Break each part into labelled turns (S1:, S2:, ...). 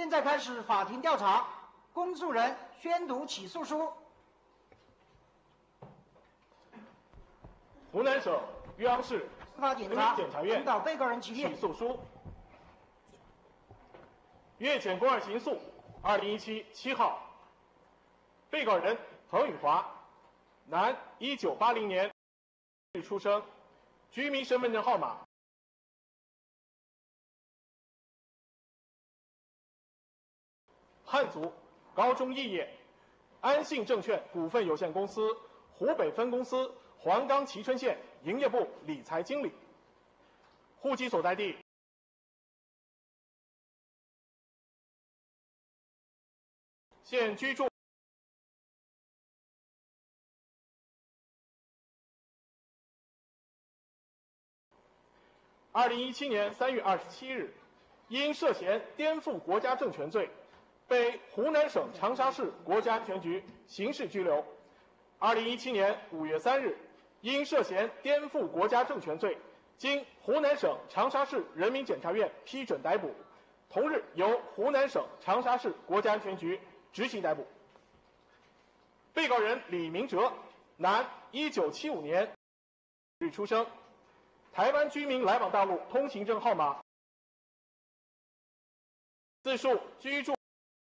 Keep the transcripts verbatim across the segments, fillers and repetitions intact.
S1: 现在开始法庭调查，公诉人宣读起诉书。
S2: 湖南省余姚市
S1: 司法检察
S2: 检察院
S1: 引导被告人起立。
S2: 起诉书。粤检公案刑诉二零一七七号，被告人彭宇华，男，一九八零年出生，居民身份证号码汉族，高中肄业，安信证券股份有限公司湖北分公司黄冈蕲春县营业部理财经理，户籍所在地现居住二零一七年三月二十七日，因涉嫌颠覆国家政权罪，被湖南省长沙市国家安全局刑事拘留。二零一七年五月三日，因涉嫌颠覆国家政权罪，经湖南省长沙市人民检察院批准逮捕，同日由湖南省长沙市国家安全局执行逮捕。被告人李明哲，男，一九七五年日出生，台湾居民来往大陆通行证号码自述居住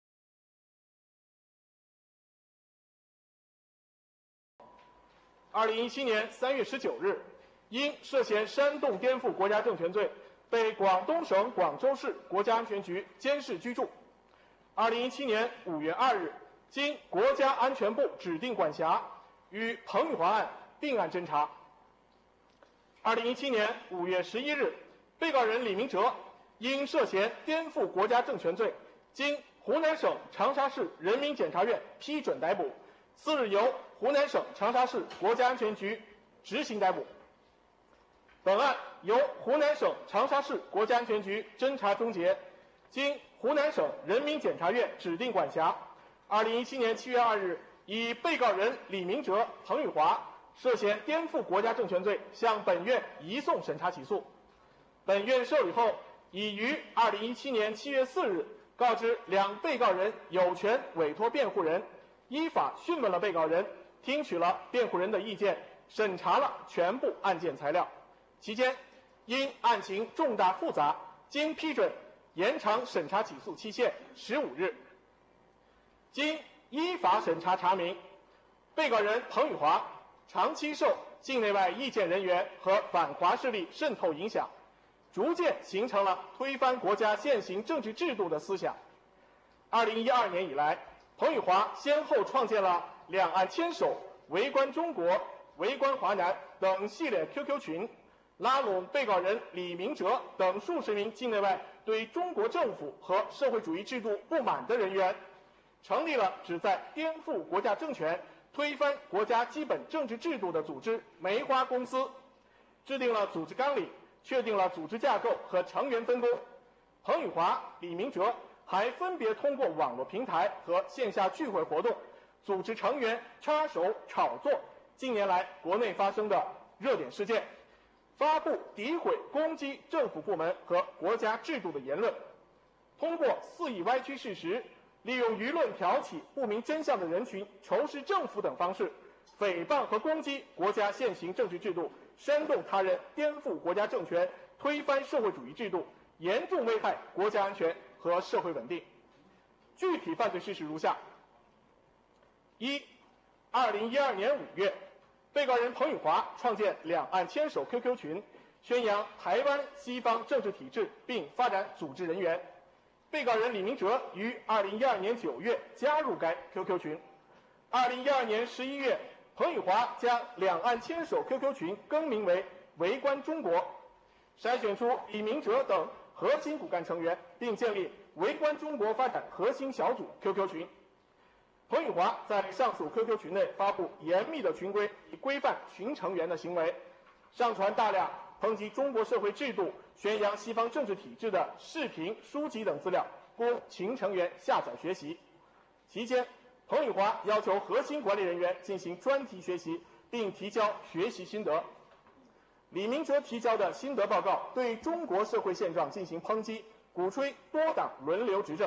S2: 二零一七年三月十九日，因涉嫌煽动颠覆国家政权罪，被广东省广州市国家安全局监视居住。二零一七年五月二日，经国家安全部指定管辖，与彭宇华案并案侦查。二零一七年五月十一日，被告人李明哲因涉嫌颠覆国家政权罪，经湖南省长沙市人民检察院批准逮捕，次日由湖南省长沙市国家安全局执行逮捕。本案由湖南省长沙市国家安全局侦查终结，经湖南省人民检察院指定管辖。二零一七年七月二日，以被告人李明哲、彭宇华涉嫌颠覆国家政权罪向本院移送审查起诉。本院受理后，已于二零一七年七月四日告知两被告人有权委托辩护人，依法讯问了被告人，听取了辩护人的意见，审查了全部案件材料。期间，因案情重大复杂，经批准延长审查起诉期限十五日。经依法审查查明，被告人彭宇华长期受境内外意见人员和反华势力渗透影响，逐渐形成了推翻国家现行政治制度的思想。二零一二年以来，彭宇华先后创建了两岸牵手、围观中国、围观华南等系列 Q Q 群，拉拢被告人李明哲等数十名境内外对中国政府和社会主义制度不满的人员，成立了旨在颠覆国家政权、推翻国家基本政治制度的组织梅花公司，制定了组织纲领，确定了组织架构和成员分工。彭宇华、李明哲还分别通过网络平台和线下聚会活动，组织成员插手炒作近年来国内发生的热点事件，发布诋毁、攻击政府部门和国家制度的言论，通过肆意歪曲事实，利用舆论挑起不明真相的人群仇视政府等方式，诽谤和攻击国家现行政治制度，煽动他人颠覆国家政权，推翻社会主义制度，严重危害国家安全和社会稳定。具体犯罪事实如下：一、二零一二年五月，被告人彭宇华创建两岸牵手 Q Q 群，宣扬台湾西方政治体制并发展组织人员。被告人李明哲于二零一二年九月加入该 Q Q 群。二零一二年十一月，彭宇华将两岸牵手 Q Q 群更名为围观中国，筛选出李明哲等核心骨干成员，并建立围观中国发展核心小组 Q Q 群。彭宇华在上述 Q Q 群内发布严密的群规，以规范群成员的行为，上传大量抨击中国社会制度、宣扬西方政治体制的视频、书籍等资料，供群成员下载学习。期间，彭宇华要求核心管理人员进行专题学习，并提交学习心得。李明哲提交的心得报告对中国社会现状进行抨击，鼓吹多党轮流执政，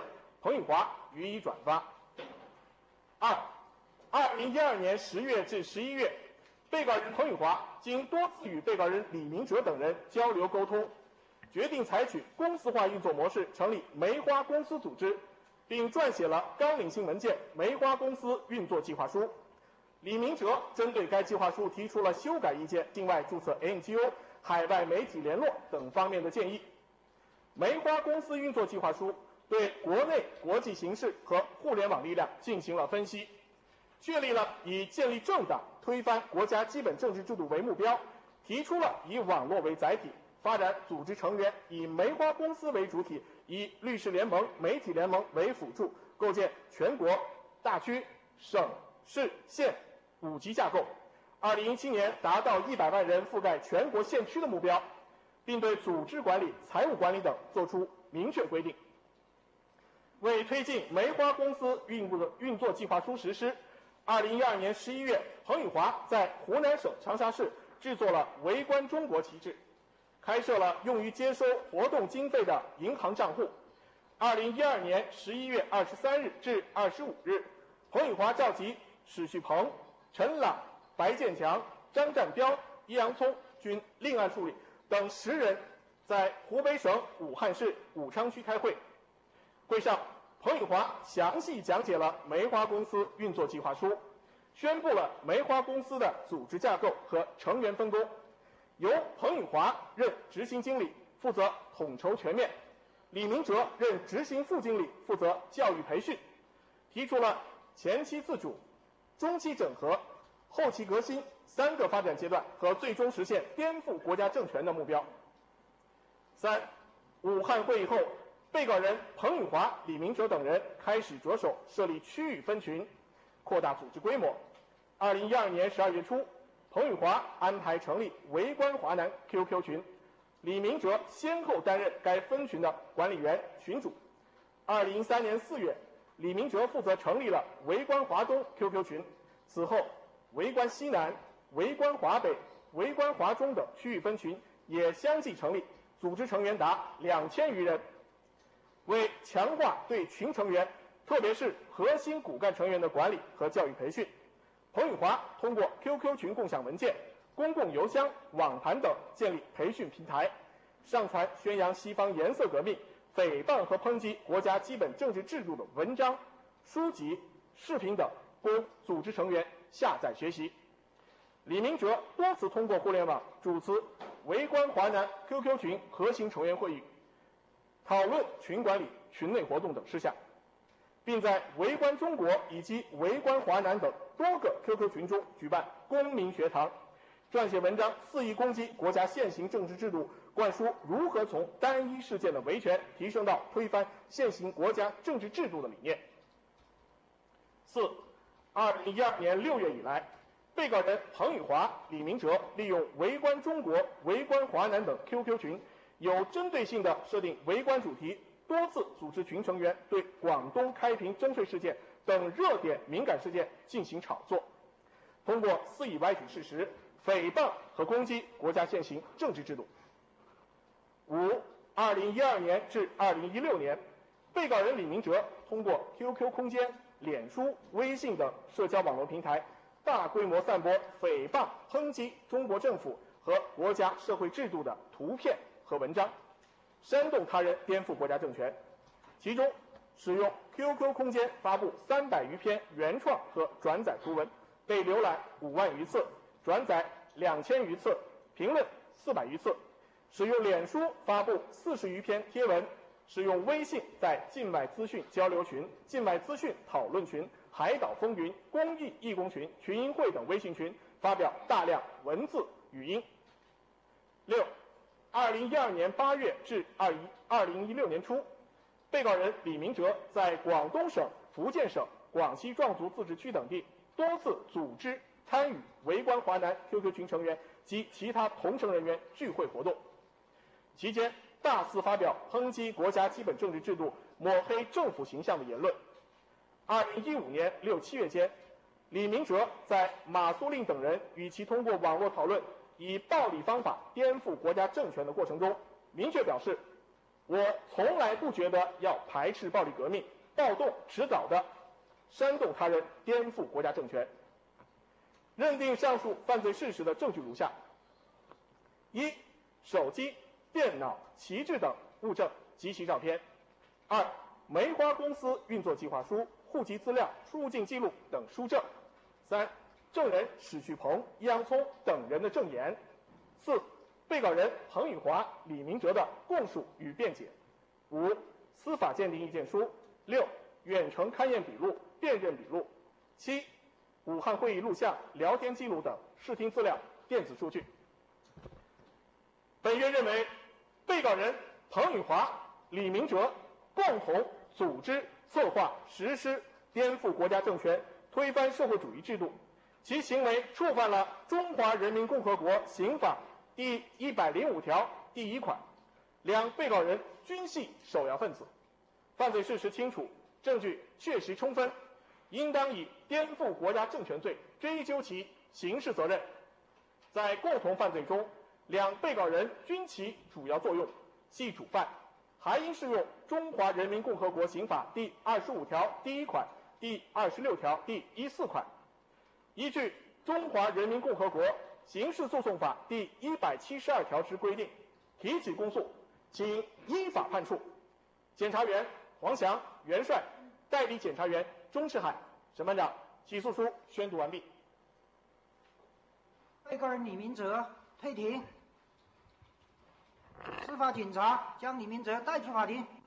S2: 彭宇华予以转发。二，二零一二年十月至十一月，被告人彭宇华经多次与被告人李明哲等人交流沟通，决定采取公司化运作模式，成立梅花公司组织，并撰写了纲领性文件《梅花公司运作计划书》。李明哲针对该计划书提出了修改意见、境外注册 N G O、海外媒体联络等方面的建议。梅花公司运作计划书对国内国际形势和互联网力量进行了分析，确立了以建立政党、推翻国家基本政治制度为目标，提出了以网络为载体，发展组织成员以梅花公司为主体，以律师联盟、媒体联盟为辅助，构建全国、大区、省、市、县五级架构。二零一七年达到一百万人覆盖全国县区的目标，并对组织管理、财务管理等作出明确规定。为推进梅花公司运作运作计划书实施，二零一二年十一月，彭宇华在湖南省长沙市制作了围观中国旗帜，开设了用于接收活动经费的银行账户。二零一二年十一月二十三日至二十五日，彭宇华召集史旭鹏、陈朗、白建强、张占彪、易阳聪均另案处理等十人在湖北省武汉市武昌区开会。会上，彭宇华详细讲解了梅花公司运作计划书，宣布了梅花公司的组织架构和成员分工，由彭宇华任执行经理，负责统筹全面；李明哲任执行副经理，负责教育培训，提出了前期自主、中期整合、后期革新三个发展阶段和最终实现颠覆国家政权的目标。三，武汉会议后，被告人彭宇华、李明哲等人开始着手设立区域分群，扩大组织规模。二零一二年十二月初，彭宇华安排成立围观华南 Q Q 群，李明哲先后担任该分群的管理员、群主。二零一三年四月，李明哲负责成立了围观华东 Q Q 群，此后围观西南、围观华北、围观华中等区域分群也相继成立，组织成员达两千余人。为强化对群成员，特别是核心骨干成员的管理和教育培训，彭宇华通过 Q Q 群共享文件、公共邮箱、网盘等建立培训平台，上传宣扬西方颜色革命、诽谤和抨击国家基本政治制度的文章、书籍、视频等，供组织成员下载学习。李明哲多次通过互联网主持围观华南 Q Q 群核心成员会议，讨论群管理、群内活动等事项，并在围观中国以及围观华南等多个 Q Q 群中举办公民学堂，撰写文章肆意攻击国家现行政治制度，灌输如何从单一事件的维权提升到推翻现行国家政治制度的理念。四，二零一二年六月以来，被告人彭宇华、李明哲利用围观中国、围观华南等 Q Q 群，有针对性地设定围观主题，多次组织群成员对广东开平征税事件等热点敏感事件进行炒作，通过肆意歪曲事实、诽谤和攻击国家现行政治制度。五，二零一二年至二零一六年，被告人李明哲通过 Q Q 空间、脸书、微信等社交网络平台，大规模散播诽谤、抨击中国政府和国家社会制度的图片和文章，煽动他人颠覆国家政权。其中，使用 Q Q 空间发布三百余篇原创和转载图文，被浏览五万余次，转载两千余次，评论四百余次；使用脸书发布四十余篇贴文，使用微信在境外资讯交流群、境外资讯讨论群、海岛风云、公益义工群、群英会等微信群发表大量文字、语音。六，二零一二年八月至二零一六年初，被告人李明哲在广东省、福建省、广西壮族自治区等地多次组织参与围观华南 Q Q 群成员及其他同城人员聚会活动，期间大肆发表抨击国家基本政治制度、抹黑政府形象的言论。二零一五年六七月间，李明哲在马苏令等人与其通过网络讨论以暴力方法颠覆国家政权的过程中，明确表示：我从来不觉得要排斥暴力革命， 暴动迟早的煽动他人颠覆国家政权。认定上述犯罪事实的证据如下：一、手机、电脑、旗帜等物证及其照片；二、梅花公司运作计划书、户籍资料、出入境记录等书证；三、证人史旭鹏、易阳聪等人的证言；四、被告人彭宇华、李明哲的供述与辩解；五、司法鉴定意见书；六、远程勘验笔录、辨认笔录；七、武汉会议录像、聊天记录等视听资料、电子数据。本院认为，被告人彭宇华、李明哲共同组织、策划、实施颠覆国家政权、推翻社会主义制度，其行为触犯了《中华人民共和国刑法》第一百零五条第一款，两被告人均系首要分子，犯罪事实清楚，证据确实充分，应当以颠覆国家政权罪追究其刑事责任。在共同犯罪中，两被告人均起主要作用，系主犯，还应适用《中华人民共和国刑法》第二十五条第一款、第二十六条第一四款。依据《中华人民共和国刑事诉讼法》第一百七十二条之规定，提起公诉，请依法判处。检察员黄翔、袁帅，代理检察员钟世海。审判长，起诉书宣读完毕。
S1: 被告人李明哲退庭。司法警察将李明哲带出法庭。